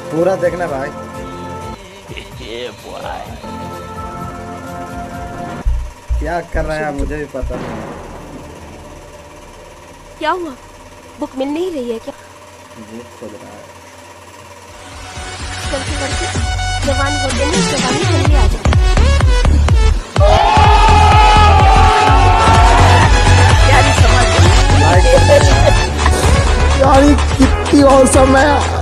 पूरा देखना भाई। क्या कर रहा है मुझे भी पता नहीं। क्या हुआ? बुक मिल नहीं रही है क्या? बुक खोज रहा है। चलते चलते जवान होते हैं, जवानी जल्दी आ जाए। यार कितनी औसम है।